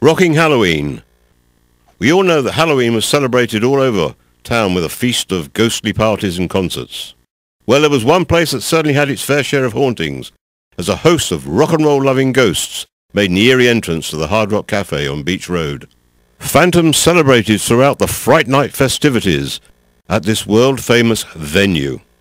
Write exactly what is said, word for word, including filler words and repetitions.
Rocking Halloween. We all know that Halloween was celebrated all over town with a feast of ghostly parties and concerts. Well, there was one place that certainly had its fair share of hauntings, as a host of rock and roll loving ghosts made an eerie entrance to the Hard Rock Cafe on Beach Road. Phantoms celebrated throughout the Fright Night festivities at this world famous venue.